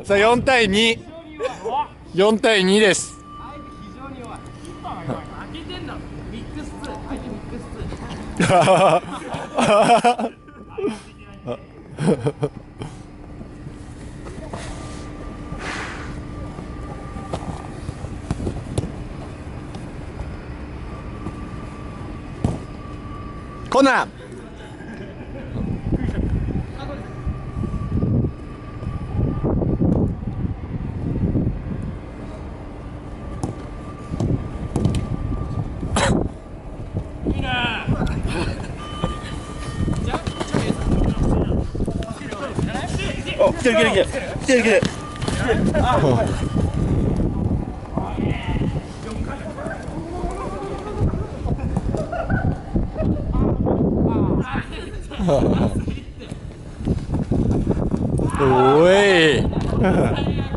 さあ4対2、4対2です。コナン。 お、来てる来てる来てる来てる来てる。 おい。